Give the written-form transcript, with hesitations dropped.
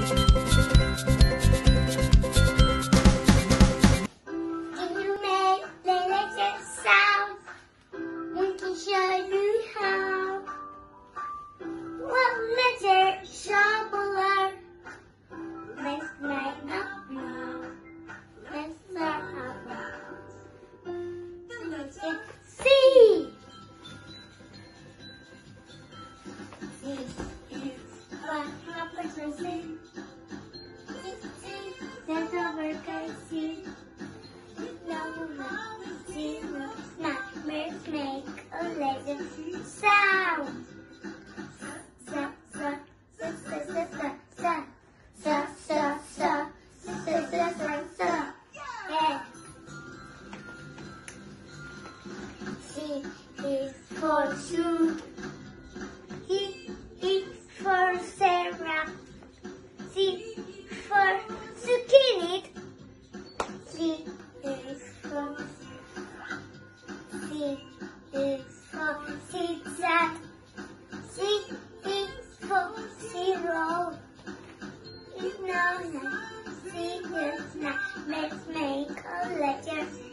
you make the letter sound? We can show you how. One letter sharper. Let's make up now. Let's learn how. C. C is what happens when C. That's overcome C. Let's make a letter sound. Sa, sa, sa, sa, sa, sa, sa, sa, sa, sa, sa, sa, sa, sa. Yeah. C is for shoe. C is for Sarah. C for zucchini. C is for zigzag. C is for zero. It's not C is not. Let's make a letter